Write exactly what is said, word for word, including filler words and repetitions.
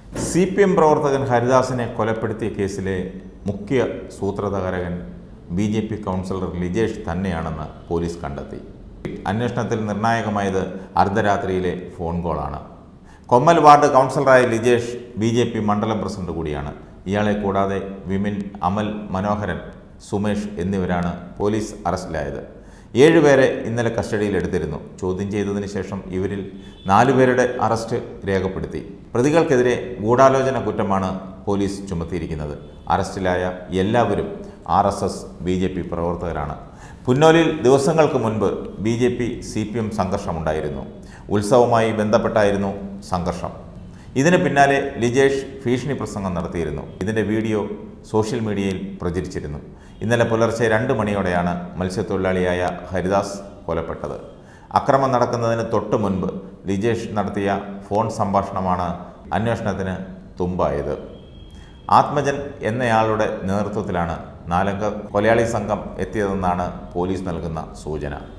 C P M പ്രവർത്തകൻ ഹരിദാസിനെ കൊലപ്പെടുത്തിയ കേസിലെ മുഖ്യ സൂത്രധാരകൻ B J P councillor Lijesh തന്നെയാണെന്ന് പോലീസ് കണ്ടെത്തി. അന്വേഷണത്തിൽ നിർണായകമായത് അർദ്ധരാത്രിയിലെ ഫോൺ കോളാണ്. കൊമ്മൽ വാർഡ് കൗൺസിലറായ ലിജേഷ് ബി ജെ പി മണ്ഡലം പ്രസിഡന്റ് കൂടിയാണ്. ഇയാളെ കൂടാതെ വിമിൻ, അമൽ, മനോഹരൻ, സുമേഷ് എന്നിവരാണ് പോലീസ് അറസ്റ്റിലായത്. ഏഴുപേരെ ഇന്നലെ കസ്റ്റഡിയിലെടുത്തിരുന്നു. ചോദ്യം ചെയ്തതിന് ശേഷം ഇവരിൽ നാലുപേരുടെ അറസ്റ്റ് രേഖപ്പെടുത്തി. പ്രതികൾക്കെതിരെ ഗൂഢാലോചന കുറ്റമാണ് പോലീസ് ചുമത്തിയിരിക്കുന്നത്. അറസ്റ്റിലായ എല്ലാവരും R S S B J P പ്രവർത്തകരാണ്. പുന്നോലിൽ ദിവസങ്ങൾക്ക് മുൻപ് B J P C P M സംഘർഷമുണ്ടായിരുന്നു. ഉത്സവവുമായി ബന്ധപ്പെട്ടായിരുന്നു സംഘർഷം. ഇതിന് പിന്നാലെ ലിജേഷ് ഭീഷണി പ്രസംഗം നടത്തിയിരുന്നു. ഇതിൻ്റെ വീഡിയോ സോഷ്യൽ മീഡിയയിൽ പ്രചരിച്ചിരുന്നു. ഇന്നലെ പുലർച്ചെ രണ്ട് മണിയോടെയാണ് മത്സ്യത്തൊഴിലാളിയായ ഹരിദാസ് കൊലപ്പെട്ടത്. അക്രമം നടക്കുന്നതിന് തൊട്ട് മുൻപ് ലിജേഷ് നടത്തിയ ഫോൺ സംഭാഷണമാണ് അന്വേഷണത്തിന് തുമ്പായത്. ആത്മജൻ എന്നയാളുടെ നേതൃത്വത്തിലാണ് നാലംഗ കൊലയാളി സംഘം എത്തിയതെന്നാണ് പോലീസ് നൽകുന്ന സൂചന.